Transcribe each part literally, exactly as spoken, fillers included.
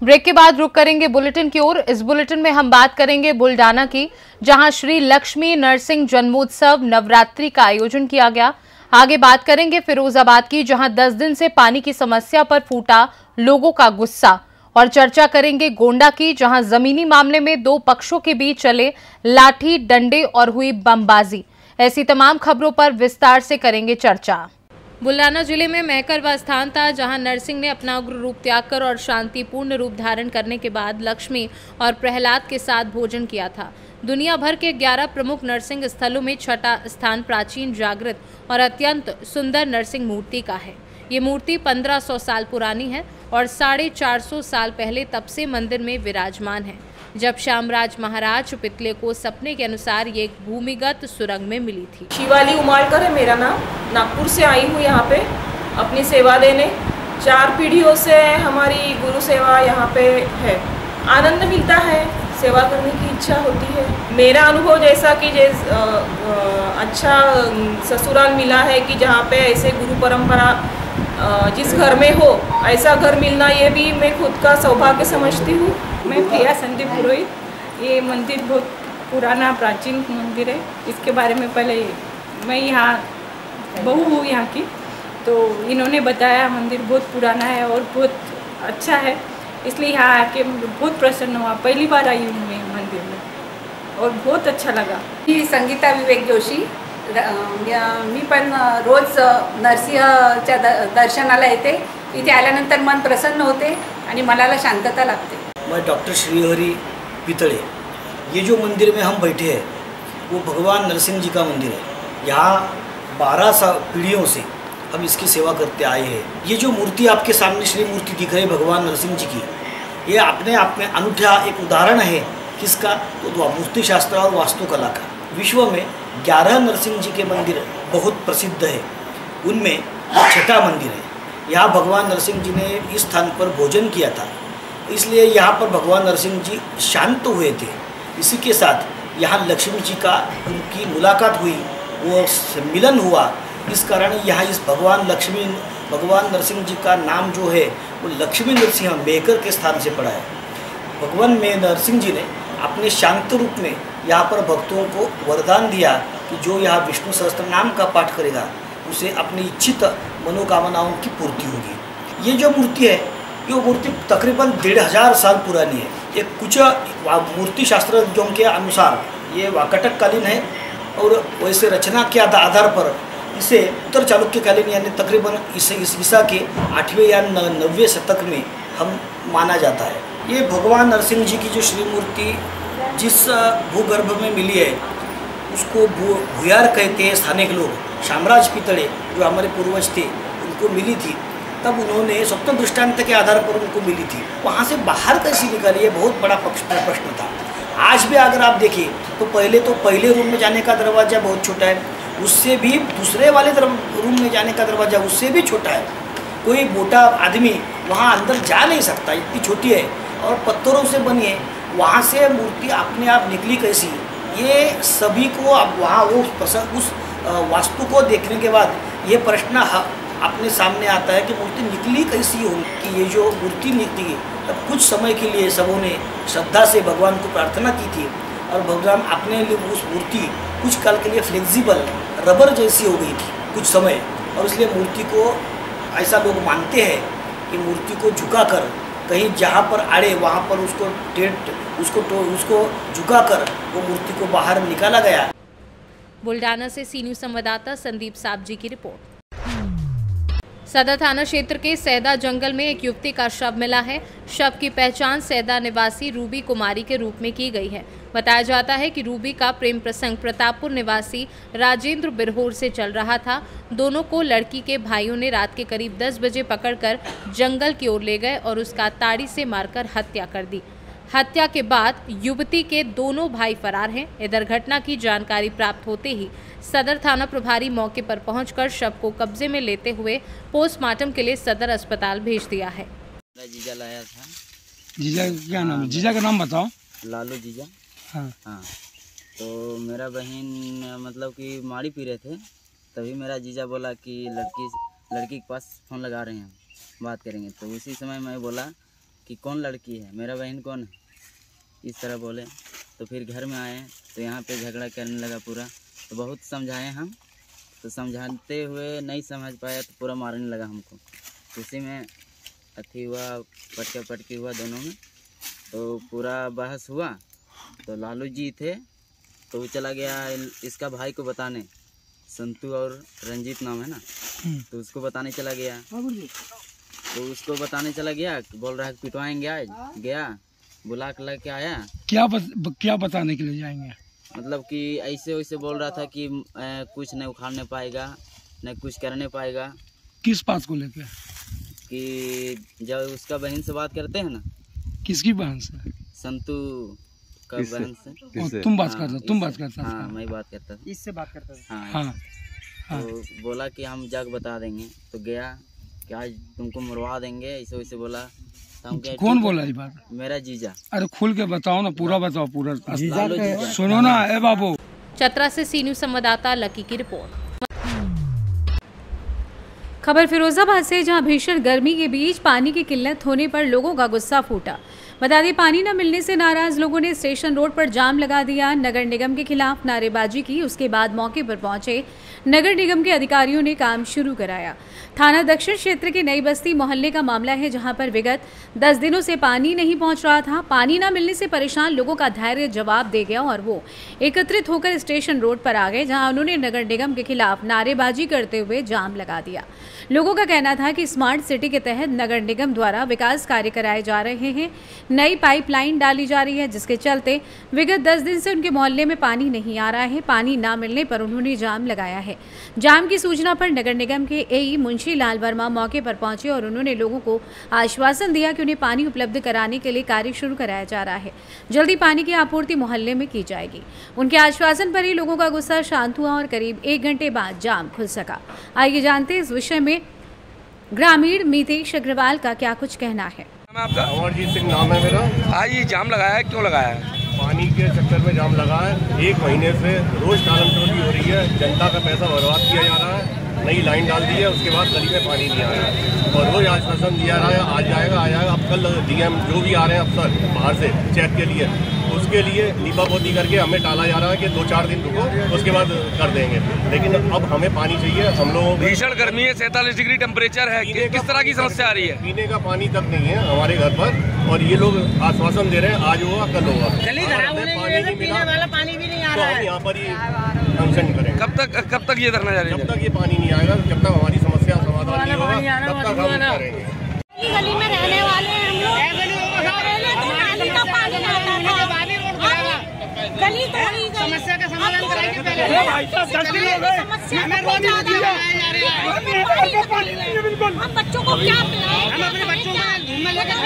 Break के बाद रुक करेंगे बुलेटिन की ओर। इस बुलेटिन में हम बात करेंगे बुल्डाना की, जहां श्री लक्ष्मी नरसिंह जन्मोत्सव नवरात्रि का आयोजन किया गया। आगे बात करेंगे फिरोजाबाद की, जहां दस दिन से पानी की समस्या पर फूटा लोगों का गुस्सा। और चर्चा करेंगे गोंडा की, जहां जमीनी मामले में दो पक्षों के बीच चले लाठी डंडे और हुई बमबाजी। ऐसी तमाम खबरों पर विस्तार से करेंगे चर्चा। बुल्डाना जिले में महकर वह स्थान था जहां नरसिंह ने अपना उग्र रूप त्याग कर और शांतिपूर्ण रूप धारण करने के बाद लक्ष्मी और प्रहलाद के साथ भोजन किया था। दुनिया भर के ग्यारह प्रमुख नरसिंह स्थलों में छठा स्थान प्राचीन, जागृत और अत्यंत सुंदर नरसिंह मूर्ति का है। ये मूर्ति पंद्रह सौ साल पुरानी है और साढ़े चार सौ साल पहले तब से मंदिर में विराजमान है, जब श्यामराज महाराज पितले को सपने के अनुसार ये एक भूमिगत सुरंग में मिली थी। शिवाली उमाड़कर है मेरा नाम, नागपुर से आई हूँ यहाँ पे अपनी सेवा देने। चार पीढ़ियों से हमारी गुरु सेवा यहाँ पे है। आनंद मिलता है, सेवा करने की इच्छा होती है। मेरा अनुभव जैसा कि जैस आ, आ, अच्छा ससुराल मिला है कि जहाँ पे ऐसे गुरु परंपरा आ, जिस घर में हो ऐसा घर मिलना, ये भी मैं खुद का सौभाग्य समझती हूँ। मैं प्रिया संदीप पुरोहित। ये मंदिर बहुत पुराना प्राचीन मंदिर है। इसके बारे में पहले मैं यहाँ बहू हूँ यहाँ की, तो इन्होंने बताया मंदिर बहुत पुराना है और बहुत अच्छा है, इसलिए यहाँ आके बहुत प्रसन्न हुआ। पहली बार आई हूँ मैं मंदिर में और बहुत अच्छा लगा। मी संगीता विवेक जोशी। मी पण रोज नरसिंहच्या दर्शनाला येते। इथे आल्यानंतर मन प्रसन्न होते आणि मनाला शांतता लागते। मैं डॉक्टर श्रीहरि पितड़े। ये जो मंदिर में हम बैठे हैं वो भगवान नरसिंह जी का मंदिर है। यहाँ बारह सा पीढ़ियों से हम इसकी सेवा करते आए हैं। ये जो मूर्ति आपके सामने श्री मूर्ति दिख रही है भगवान नरसिंह जी की, ये अपने आप में अनूठा एक उदाहरण है। किसका? तो मूर्ति शास्त्र और वास्तुकला का। विश्व में ग्यारह नरसिंह जी के मंदिर बहुत प्रसिद्ध है, उनमें छठा मंदिर है। यहाँ भगवान नरसिंह जी ने इस स्थान पर भोजन किया था, इसलिए यहाँ पर भगवान नरसिंह जी शांत हुए थे। इसी के साथ यहाँ लक्ष्मी जी का उनकी मुलाकात हुई, वो मिलन हुआ। इस कारण यहाँ इस भगवान लक्ष्मी भगवान नरसिंह जी का नाम जो है वो लक्ष्मी नरसिंह मेहकर के स्थान से पड़ा है। भगवान में नरसिंह जी ने अपने शांत रूप में यहाँ पर भक्तों को वरदान दिया कि जो यहाँ विष्णु सहस्त्र नाम का पाठ करेगा उसे अपनी इच्छित मनोकामनाओं की पूर्ति होगी। ये जो मूर्ति है, ये मूर्ति तकरीबन डेढ़ हजार साल पुरानी है। ये कुछ मूर्ति शास्त्रज्ञों के अनुसार ये वाकटककालीन है और वैसे रचना के आधार पर इसे उत्तर चालुक्यकालीन यानी तकरीबन इसे इस ईसा के आठवें या नौवें शतक में हम माना जाता है। ये भगवान नरसिंह जी की जो श्री मूर्ति जिस भूगर्भ में मिली है उसको भू भूयार कहते हैं स्थानिक लोग। श्यामराज पितड़े जो हमारे पूर्वज थे उनको मिली थी, तब उन्होंने स्वप्न दृष्टांत के आधार पर उनको मिली थी। वहाँ से बाहर कैसी निकाली, ये बहुत बड़ा प्रश्न था। आज भी अगर आप देखें तो पहले तो पहले रूम में जाने का दरवाज़ा बहुत छोटा है, उससे भी दूसरे वाले रूम में जाने का दरवाज़ा उससे भी छोटा है। कोई मोटा आदमी वहाँ अंदर जा नहीं सकता, इतनी छोटी है और पत्थरों से बनी है। वहाँ से मूर्ति अपने आप निकली कैसी, ये सभी को अब वहाँ वो उस वास्तु को देखने के बाद ये प्रश्न अपने सामने आता है कि मूर्ति निकली कैसी होगी। कि ये जो मूर्ति निकली तब कुछ समय के लिए सबों ने श्रद्धा से भगवान को प्रार्थना की थी और भगवान अपने लिए उस मूर्ति कुछ काल के लिए फ्लेक्सिबल रबर जैसी हो गई थी कुछ समय, और इसलिए मूर्ति को ऐसा लोग मानते हैं कि मूर्ति को झुकाकर कहीं जहाँ पर आड़े वहाँ पर उसको टेट उसको तो उसको झुकाकर वो मूर्ति को बाहर निकाला गया। बुल्डाना से सी न्यूज़ संवाददाता संदीप साबजी की रिपोर्ट। सदर थाना क्षेत्र के सैदा जंगल में एक युवती का शव मिला है। शव की पहचान सैदा निवासी रूबी कुमारी के रूप में की गई है। बताया जाता है कि रूबी का प्रेम प्रसंग प्रतापपुर निवासी राजेंद्र बिरहोर से चल रहा था। दोनों को लड़की के भाइयों ने रात के करीब दस बजे पकड़कर जंगल की ओर ले गए और उसका ताड़ी से मारकर हत्या कर दी। हत्या के बाद युवती के दोनों भाई फरार हैं। इधर घटना की जानकारी प्राप्त होते ही सदर थाना प्रभारी मौके पर पहुंचकर शव को कब्जे में लेते हुए पोस्टमार्टम के लिए सदर अस्पताल भेज दिया है। जीजा लाया था। जीजा क्या नाम? जीजा का नाम बताओ। लालू जीजा। हाँ हाँ, तो मेरा बहन मतलब कि माड़ी पी रहे थे, तभी मेरा जीजा बोला कि लड़की लड़की के पास फ़ोन लगा रहे हैं, बात करेंगे। तो उसी समय मैं बोला कि कौन लड़की है, मेरा बहन कौन है, इस तरह बोले। तो फिर घर में आए तो यहाँ पे झगड़ा करने लगा पूरा। तो बहुत समझाए हम, तो समझाते हुए नहीं समझ पाया तो पूरा मारने लगा हमको। उसी में अथी हुआ, पटका पटकी हुआ दोनों में। तो पूरा बहस हुआ तो लालू जी थे तो वो चला गया इसका भाई को बताने, संतू और रंजीत नाम है ना, तो उसको बताने चला गया। तो उसको बताने चला गया, बोल रहा है पिटवाएंगे आज। गया बुला के लेके आया। क्या बत, क्या बताने के लिए जाएंगे? मतलब कि ऐसे वैसे बोल रहा था कि आ, कुछ नहीं उखाड़ने पाएगा, न कुछ करने पाएगा। किस बात को लेकर? कि जब उसका बहन से बात करते हैं ना। किसकी बहन से? संतू का बहन से। और तुम बात करते? तुम बात करता? हाँ मैं बात करता था, इससे बात करता था। हाँ, हाँ। तो बोला कि हम जाके बता देंगे। तो गया कि आज तुमको मरवा देंगे, ऐसे वैसे बोला। कौन बोला ये बात? मेरा जीजा। अरे खुल के बताओ ना, पूरा बताओ, पूरा जीजा सुनो ना। ए बाबू। चतरा से सी न्यूज़ संवाददाता लकी की रिपोर्ट। खबर फिरोजाबाद से, जहां भीषण गर्मी के बीच पानी की किल्लत होने पर लोगों का गुस्सा फूटा। बता दें, पानी न मिलने से नाराज लोगों ने स्टेशन रोड पर जाम लगा दिया, नगर निगम के खिलाफ नारेबाजी की। उसके बाद मौके पर पहुंचे नगर निगम के अधिकारियों ने काम शुरू कराया। थाना दक्षिण क्षेत्र के नई बस्ती मोहल्ले का मामला है, जहां पर विगत दस दिनों से पानी नहीं पहुंच रहा था। पानी न मिलने से परेशान लोगों का धैर्य जवाब दे गया और वो एकत्रित होकर स्टेशन रोड पर आ गए, जहां उन्होंने नगर निगम के खिलाफ नारेबाजी करते हुए जाम लगा दिया। लोगों का कहना था कि स्मार्ट सिटी के तहत नगर निगम द्वारा विकास कार्य कराए जा रहे हैं, नई पाइपलाइन डाली जा रही है, जिसके चलते विगत दस दिन से उनके मोहल्ले में पानी नहीं आ रहा है। पानी ना मिलने पर उन्होंने जाम लगाया है। जाम की सूचना पर नगर निगम के एई मुंशी लाल वर्मा मौके पर पहुंचे और उन्होंने लोगों को आश्वासन दिया कि उन्हें पानी उपलब्ध कराने के लिए कार्य शुरू कराया जा रहा है। जल्दी पानी की आपूर्ति मोहल्ले में की जाएगी। उनके आश्वासन पर ही लोगों का गुस्सा शांत हुआ और करीब एक घंटे बाद जाम खुल सका। आइए जानते हैं इस विषय में ग्रामीण मितेश अग्रवाल का क्या कुछ कहना है। आपका? अमरजीत सिंह नाम है मेरा। आज ये जाम लगाया है, क्यों लगाया है? पानी के चक्कर में जाम लगा है। एक महीने से रोज टालम टोली हो रही है, जनता का पैसा बर्बाद किया जा रहा है। नई लाइन डाल दी है, उसके बाद गली में पानी नहीं आया और रोज आश्वासन दिया रहा है आज जाएगा आ जाएगा। अब कल डीएम जो भी आ रहे हैं अफसर बाहर से चेक के लिए, उसके लिए लीपा पोती करके हमें टाला जा रहा है कि दो चार दिन रुको उसके बाद कर देंगे। लेकिन अब हमें पानी चाहिए। हम लोगों को भीषण गर्मी है, सैंतालीस डिग्री टेम्परेचर है। कि, किस तरह की समस्या आ रही है? पीने का पानी तक नहीं है हमारे घर पर और ये लोग आश्वासन दे रहे हैं आज होगा कल होगा। पानी नहीं मिला पानी भी नहीं आ रहा है। तो हम यहाँ पर ही अनशन करें। कब तक कब तक ये धरना जारी? जब तक ये पानी नहीं आएगा, जब तक हमारी समस्या समाधान नहीं होगा, तब तक हम करेंगे। गली में रहने वाले हम लोग, गली समस्या का समाधान करेंगे पहले। हम बच्चों को क्या पिलाएं? हम अपने बच्चों को घूम में लेकर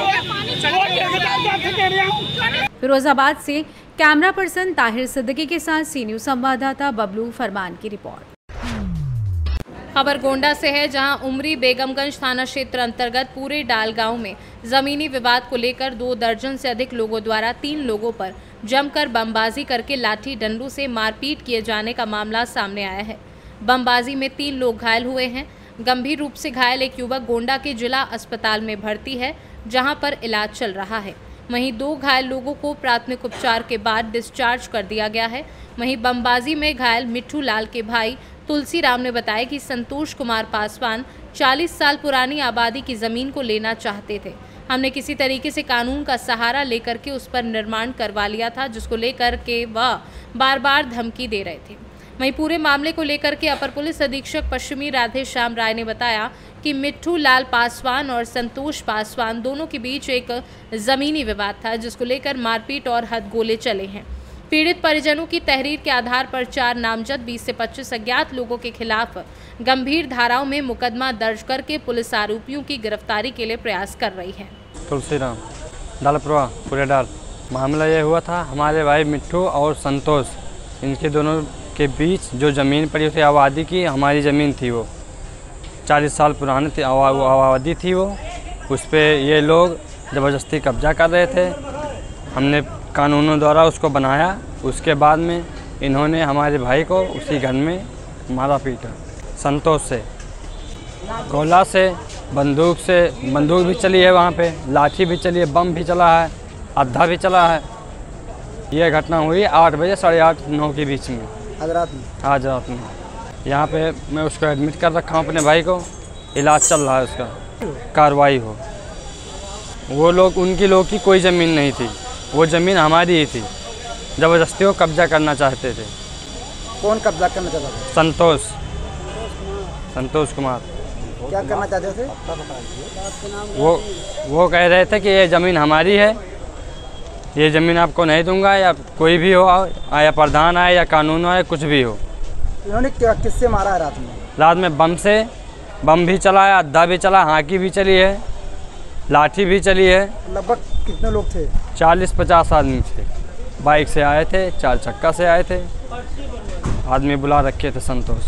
खड़े। फिरोजाबाद से कैमरा पर्सन ताहिर सिद्दीकी के साथ सी न्यूज़ संवाददाता बबलू फरमान की रिपोर्ट। खबर गोंडा से है, जहां उमरी बेगमगंज थाना क्षेत्र अंतर्गत पूरे डाल गांव में जमीनी विवाद को लेकर दो दर्जन से अधिक लोगों द्वारा तीन लोगों पर जमकर बमबाजी करके लाठी डंडों से मारपीट किए जाने का मामला सामने आया है। बमबाजी में तीन लोग घायल हुए हैं। गंभीर रूप से घायल एक युवक गोंडा के जिला अस्पताल में भर्ती है, जहां पर इलाज चल रहा है। वहीं दो घायल लोगों को प्राथमिक उपचार के बाद डिस्चार्ज कर दिया गया है। वहीं बमबाजी में घायल मिट्ठू लाल के भाई तुलसी राम ने बताया कि संतोष कुमार पासवान चालीस साल पुरानी आबादी की ज़मीन को लेना चाहते थे। हमने किसी तरीके से कानून का सहारा लेकर के उस पर निर्माण करवा लिया था, जिसको लेकर के वह बार बार धमकी दे रहे थे। वहीं पूरे मामले को लेकर के अपर पुलिस अधीक्षक पश्चिमी राधे श्याम राय ने बताया कि मिट्ठू लाल पासवान और संतोष पासवान दोनों के बीच एक ज़मीनी विवाद था, जिसको लेकर मारपीट और हथगोले चले हैं। पीड़ित परिजनों की तहरीर के आधार पर चार नामजद बीस से पच्चीस अज्ञात लोगों के खिलाफ गंभीर धाराओं में मुकदमा दर्ज करके पुलिस आरोपियों की गिरफ्तारी के लिए प्रयास कर रही है। तुलसी राम डालपुरा पूरे डाल मामला ये हुआ था, हमारे भाई मिट्ठू और संतोष, इनके दोनों के बीच जो ज़मीन पड़ी थी आबादी की, हमारी ज़मीन थी, वो चालीस साल पुरानी थी आबादी थी वो। उस पर ये लोग ज़बरदस्ती कब्जा कर रहे थे। हमने कानूनों द्वारा उसको बनाया। उसके बाद में इन्होंने हमारे भाई को उसी घर में मारा पीटा। संतोष से गोला से बंदूक से बंदूक भी चली है वहाँ पे, लाठी भी चली है, बम भी चला है, आधा भी चला है। ये घटना हुई आठ बजे साढ़े आठ नौ के बीच में आज रात में आज रात में। यहाँ पे मैं उसको एडमिट कर रखा हूँ, अपने भाई को, इलाज चल रहा है उसका, कार्रवाई हो। वो लोग, उनकी लोग की कोई ज़मीन नहीं थी, वो ज़मीन हमारी ही थी, ज़बरदस्ती वो कब्जा करना चाहते थे। कौन कब्जा करना चाहता था? संतोष संतोष कुमार। क्या करना चाहते थे? वो वो कह रहे थे कि ये ज़मीन हमारी है, ये ज़मीन आपको नहीं दूंगा, या कोई भी हो, या प्रधान आए या कानून आए, कुछ भी हो। इन्होंने क्या किससे मारा है रात में? रात में बम से, बम भी चला है, आधा भी चला, हाँकी भी चली है, लाठी भी चली है। लगभग कितने लोग थे? चालीस पचास आदमी थे, बाइक से आए थे, चार चक्का से आए थे, आदमी बुला रखे थे संतोष।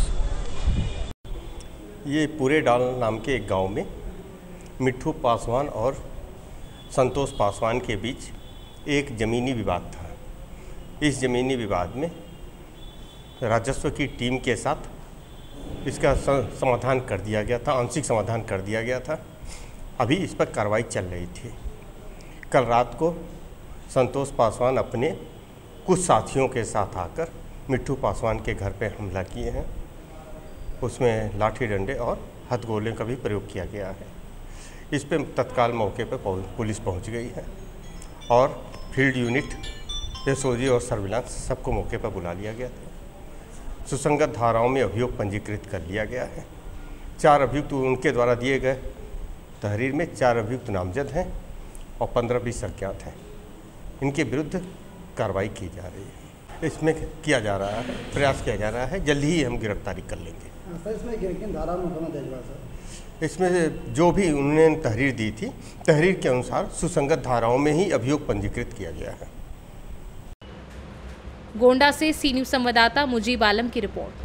ये पूरे डाल नाम के एक गांव में मिट्ठू पासवान और संतोष पासवान के बीच एक ज़मीनी विवाद था। इस ज़मीनी विवाद में राजस्व की टीम के साथ इसका समाधान कर दिया गया था, आंशिक समाधान कर दिया गया था। अभी इस पर कार्रवाई चल रही थी। कल रात को संतोष पासवान अपने कुछ साथियों के साथ आकर मिट्ठू पासवान के घर पर हमला किए हैं। उसमें लाठी डंडे और हथगोले का भी प्रयोग किया गया है। इस पर तत्काल मौके पर पुलिस पहुंच गई है और फील्ड यूनिट, एसओजी और सर्विलांस सबको मौके पर बुला लिया गया था। सुसंगत धाराओं में अभियोग पंजीकृत कर लिया गया है। चार अभियुक्त उनके द्वारा दिए गए तहरीर में चार अभियुक्त नामजद हैं और पंद्रह बीस अज्ञात हैं। इनके विरुद्ध कार्रवाई की जा रही है। इसमें किया जा रहा है, प्रयास किया जा रहा है, जल्दी ही हम गिरफ्तारी कर लेंगे। सर, इसमें किन धारा में होना चाहिए सर? इसमें जो भी उन्होंने तहरीर दी थी, तहरीर के अनुसार सुसंगत धाराओं में ही अभियोग पंजीकृत किया गया है। गोंडा से सी न्यूज संवाददाता मुजीब आलम की रिपोर्ट।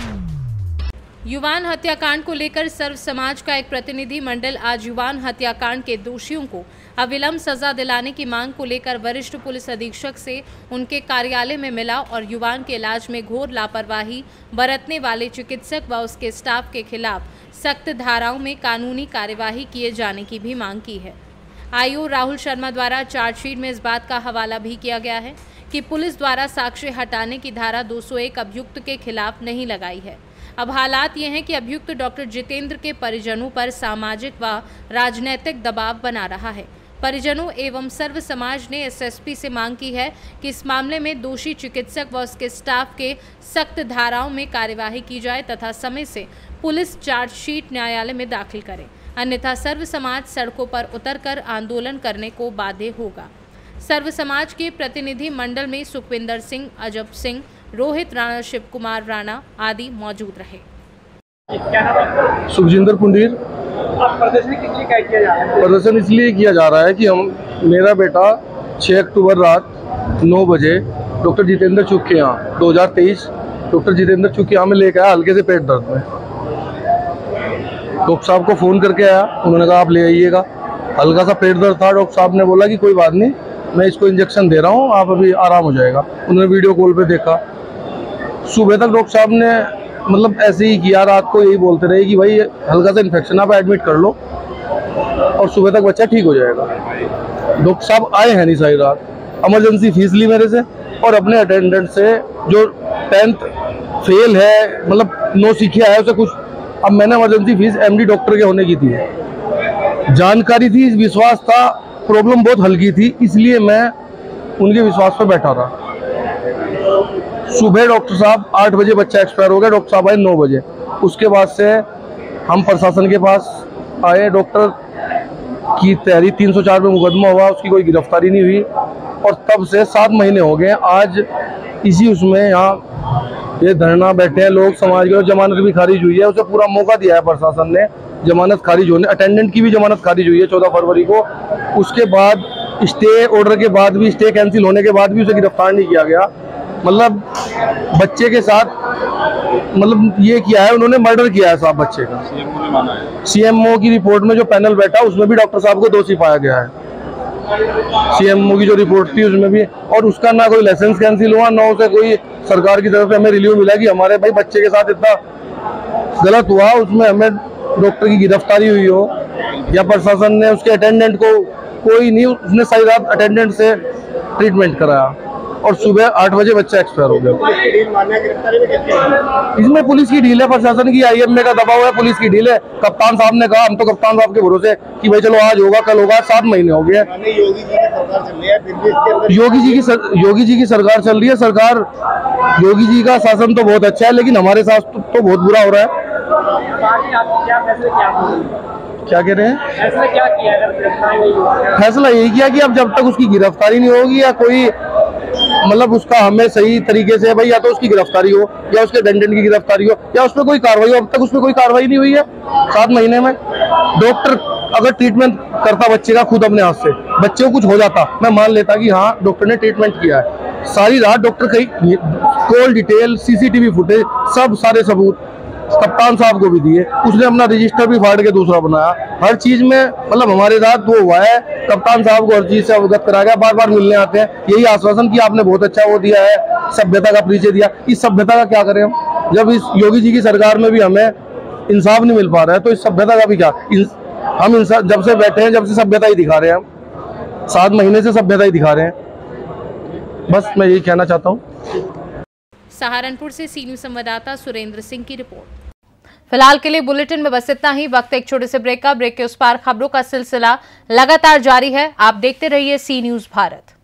युवान हत्याकांड को लेकर सर्व समाज का एक प्रतिनिधि मंडल आज युवान हत्याकांड के दोषियों को अविलंब सजा दिलाने की मांग को लेकर वरिष्ठ पुलिस अधीक्षक से उनके कार्यालय में मिला और युवान के इलाज में घोर लापरवाही बरतने वाले चिकित्सक व उसके स्टाफ के खिलाफ सख्त धाराओं में कानूनी कार्यवाही किए जाने की भी मांग की है। आईओ राहुल शर्मा द्वारा चार्जशीट में इस बात का हवाला भी किया गया है कि पुलिस द्वारा साक्ष्य हटाने की धारा दो सौ एक अभियुक्त के खिलाफ नहीं लगाई है। अब हालात ये हैं कि अभियुक्त डॉक्टर जितेंद्र के परिजनों पर सामाजिक व राजनीतिक दबाव बना रहा है। परिजनों एवं सर्व समाज ने एसएसपी से मांग की है कि इस मामले में दोषी चिकित्सक व उसके स्टाफ के सख्त धाराओं में कार्यवाही की जाए तथा समय से पुलिस चार्जशीट न्यायालय में दाखिल करे, अन्यथा सर्व समाज सड़कों पर उतरकर आंदोलन करने को बाध्य होगा। सर्व समाज के प्रतिनिधि मंडल में सुखविंदर सिंह, अजब सिंह, रोहित राणा, शिव कुमार राणा आदि मौजूद रहे। सुखजिंदर पुंडीर। प्रदर्शन किस लिए किया जा रहा है? प्रदर्शन इसलिए किया जा रहा है कि हम मेरा बेटा छह अक्टूबर रात नौ बजे डॉक्टर जितेंद्र चुग के यहाँ दो हज़ार तेईस डॉक्टर जितेंद्र चुग के यहाँ में लेकर आया हल्के से पेट दर्द में। डॉक्टर साहब को फ़ोन करके आया, उन्होंने कहा आप ले आइएगा। हल्का सा पेट दर्द था, डॉक्टर साहब ने बोला कि कोई बात नहीं, मैं इसको इंजेक्शन दे रहा हूँ, आप अभी आराम हो जाएगा। उन्होंने वीडियो कॉल पे देखा। सुबह तक डॉक्टर साहब ने मतलब ऐसे ही किया, रात को यही बोलते रहे कि भाई हल्का सा इन्फेक्शन, आप एडमिट कर लो और सुबह तक बच्चा ठीक हो जाएगा। डॉक्टर साहब आए हैं नहीं सारी रात, इमरजेंसी फीस ली मेरे से और अपने अटेंडेंट से जो टेंथ फेल है, मतलब नो सीखिया है उसे कुछ। अब मैंने इमरजेंसी फीस एमडी डॉक्टर के होने की थी, जानकारी थी, विश्वास था, प्रॉब्लम बहुत हल्की थी, इसलिए मैं उनके विश्वास पर बैठा रहा। सुबह डॉक्टर साहब आठ बजे बच्चा एक्सपायर हो गया, डॉक्टर साहब आए नौ बजे। उसके बाद से हम प्रशासन के पास आए, डॉक्टर की तहरीर तीन सौ चार में मुकदमा हुआ, उसकी कोई गिरफ्तारी नहीं हुई और तब से सात महीने हो गए। आज इसी उसमें यहाँ ये धरना बैठे हैं लोग समाज के, जमानत भी खारिज हुई है, उसे पूरा मौका दिया है प्रशासन ने, जमानत खारिज होने, अटेंडेंट की भी जमानत खारिज हुई है चौदह फरवरी को। उसके बाद स्टे ऑर्डर के बाद भी, स्टे कैंसिल होने के बाद भी उसे गिरफ्तार नहीं किया गया। मतलब बच्चे के साथ मतलब ये किया है, उन्होंने मर्डर किया है साहब बच्चे का। सीएमओ की रिपोर्ट में जो पैनल बैठा उसमें भी डॉक्टर साहब को दोषी पाया गया है। सीएमओ की जो रिपोर्ट थी उसमें भी, और उसका ना कोई लाइसेंस कैंसिल हुआ, ना उसे कोई सरकार की तरफ से हमें रिलीव मिला कि हमारे भाई बच्चे के साथ इतना गलत हुआ, उसमें हमें डॉक्टर की गिरफ्तारी हुई हो। या प्रशासन ने उसके अटेंडेंट को, कोई नहीं, उसने सारी रात अटेंडेंट से ट्रीटमेंट कराया और सुबह आठ बजे बच्चा एक्सपायर हो गया। इसमें पुलिस की ढील है, प्रशासन की, आईएमए का दबाव है, पुलिस की ढील है। कप्तान साहब ने कहा, हम तो कप्तान साहब के भरोसे कि भाई चलो आज होगा कल होगा, सात महीने हो गए। योगी जी की सर, योगी जी की सरकार चल रही है। सरकार योगी जी का शासन तो बहुत अच्छा है, लेकिन हमारे साथ तो, तो बहुत बुरा हो रहा है। क्या कह रहे हैं? फैसला क्या किया? फैसला यही किया कि अब जब तक उसकी गिरफ्तारी नहीं होगी या कोई मतलब उसका हमें सही तरीके से भाई या तो उसकी गिरफ्तारी हो या उसके अटेंडेंट की गिरफ्तारी हो या उस पर कोई कार्रवाई हो। अब तक उस पर कोई कार्रवाई नहीं हुई है सात महीने में। डॉक्टर अगर ट्रीटमेंट करता बच्चे का खुद अपने हाथ से, बच्चे को कुछ हो जाता, मैं मान लेता कि हाँ डॉक्टर ने ट्रीटमेंट किया है। सारी रात डॉक्टर कहीं कॉल डिटेल, सीसीटीवी फुटेज, सब सारे सबूत कप्तान साहब को भी दिए। उसने अपना रजिस्टर भी फाड़ के दूसरा बनाया। हर चीज में मतलब हमारे साथ वो हुआ है। कप्तान साहब को हर चीज से अवगत कराया गया, बार बार मिलने आते हैं, यही आश्वासन कि आपने बहुत अच्छा वो दिया है, सभ्यता का परिचय दिया। इस सभ्यता का क्या करें हम, जब इस योगी जी की सरकार में भी हमें इंसाफ नहीं मिल पा रहा है, तो इस सभ्यता का भी क्या। हम इंसाफ जब से बैठे हैं, जब से सभ्यता ही दिखा रहे हैं, हम सात महीने से सभ्यता ही दिखा रहे हैं। बस मैं यही कहना चाहता हूँ। सहारनपुर से सी न्यूज़ संवाददाता सुरेंद्र सिंह की रिपोर्ट। फिलहाल के लिए बुलेटिन में बस इतना ही। वक्त एक छोटे से ब्रेक का। ब्रेक के उस पार खबरों का सिलसिला लगातार जारी है। आप देखते रहिए सी न्यूज़ भारत।